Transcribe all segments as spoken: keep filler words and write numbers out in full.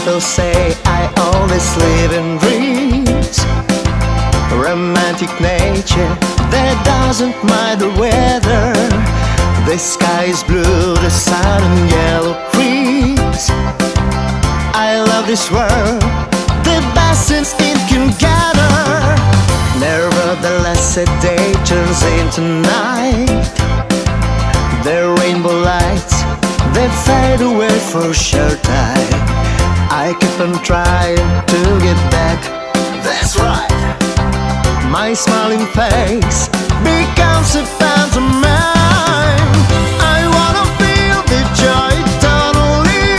People say I always live in dreams, romantic nature that doesn't mind the weather. The sky is blue, the sun and yellow trees. I love this world, the best since it can gather. Nevertheless, a day turns into night. The rainbow lights, they fade away for a short time. I keep on trying to get back, that's right. My smiling face becomes a pantomime. I wanna feel the joy eternally.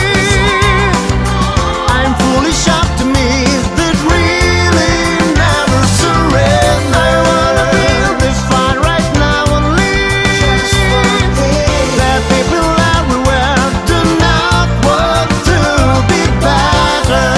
I'm foolish optimist that really never surrender. I wanna feel this fun right now only. That people everywhere do not want to be better.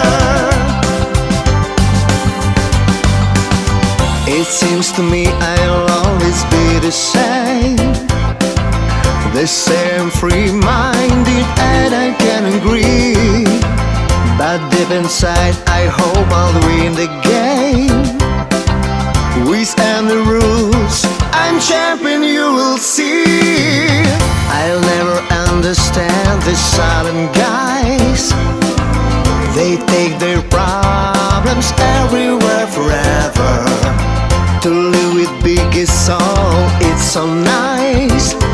It seems to me I'll always be the same, the same free-minded, and I can agree. But deep inside I hope I'll win the game. Rules and the rules, I'm champion, you will see. I'll never understand the silent guys. They take their problems everywhere forever. To live with biggest soul, it's so nice.